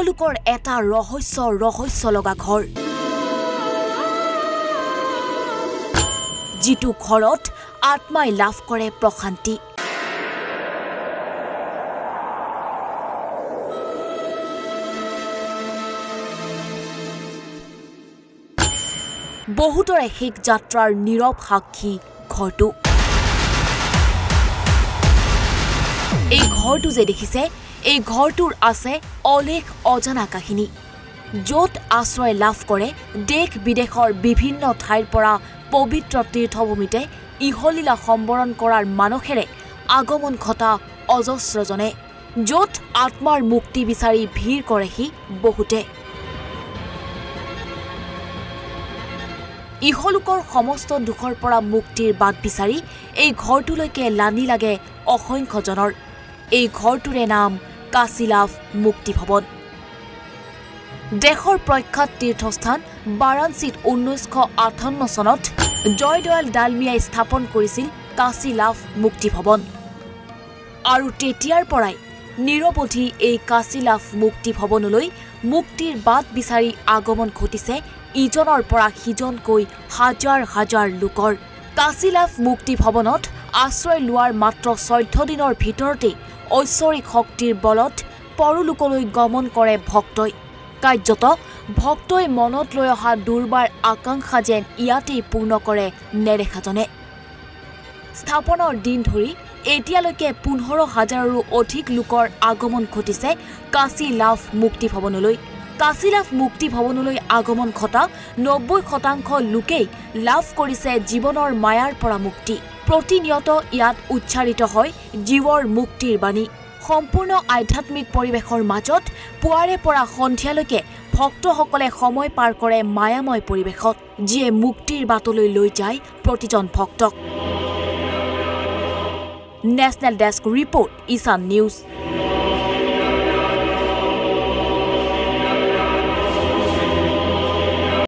ইহলোকৰ এটা ৰহস্য লগা ঘৰ जितु घरत आत्माय लाभ करे प्रशांति बहुतरे शेष यात्रार नीरव साक्षी घरटू এই ঘৰটো যে দেখিছে এই ঘৰটোৰ আছে অলেখ অজানা কাহিনী য'ত আশ্ৰয় লাভ কৰে দেশ বিদেশৰ বিভিন্ন ঠাইৰ পৰা পবিত্ৰ তীৰ্থভূমিতে ইহলীলা সম্বৰণ কৰাৰ মানসেৰে আগমন ঘটা অজস্ৰজনে য'ত আত্মাৰ মুক্তি বিচাৰি ভিৰ কৰেহি বহুতে ইহলোকৰ সমস্ত দুখৰ পৰা মুক্তিৰ বাট বিচাৰি এই ঘৰটোলৈকে লানি লাগে অসংখ্যজনৰ এই ঘৰটোৰে নাম কাশীলাভ মুক্তি ভৱন দেশৰ প্ৰখ্যাত তীৰ্থস্থান বাৰাণসীত 1958 চনত জয়দয়াল ডালমিয়াই স্থাপন কৰিছিল কাশীলাভ মুক্তি ভৱন আৰু তেতিয়াৰ পৰাই নিৰৱধি এই কাশীলাভ মুক্তি ভৱনলৈ মুক্তিৰ বাট বিচাৰি আগমন ঘটিছে ইজনৰ পৰা সিজনকৈ হাজাৰ হাজাৰ লোকৰ কাশীলাভ মুক্তি ভৱনত আশ্ৰয় লোৱাৰ মাত্ৰ 14 দিনৰ ভিতৰতে ঐশ্বৰিক শক্তিৰ বলত পৰলোকলৈ গমন কৰে ভক্তই কাৰ্যত ভক্তই মনত লৈ অহা দুৰ্বাৰ আকাংক্ষা যেন ইয়াতেই পূৰ্ণ কৰে নেদেখাজনে স্থাপনৰ দিন ধৰি এতিয়ালৈকে 15,000ৰো অধিক লোকৰ আগমন ঘটিছে কাশীলাভ মুক্তি ভৱনলৈ কাশীলাভ মুক্তি ভৱনলৈ আগমন ঘটা 90% লোকেই লাভ কৰিছে জীৱনৰ মায়াৰ পৰা মুক্তি প্ৰতিনিয়ত ইয়াত উচ্চাৰিত হয় জীৱৰ মুক্তিৰ বাণী সম্পূৰ্ণ আধ্যাত্মিক পৰিৱেশৰ মাজত পুৱাৰে পৰা সন্ধিয়ালৈকে ভক্তসকলে সময় পাৰ কৰে মায়াময় পৰিৱেশত যিয়ে মুক্তিৰ বাটলৈ লৈ যায় প্ৰতিজন ভক্তক national desk report Ishan news